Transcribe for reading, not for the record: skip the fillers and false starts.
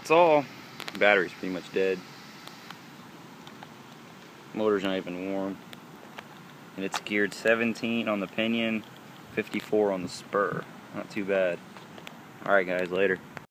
that's all. Battery's pretty much dead. Motor's not even warm. And it's geared 17 on the pinion, 54 on the spur. Not too bad. Alright guys, later.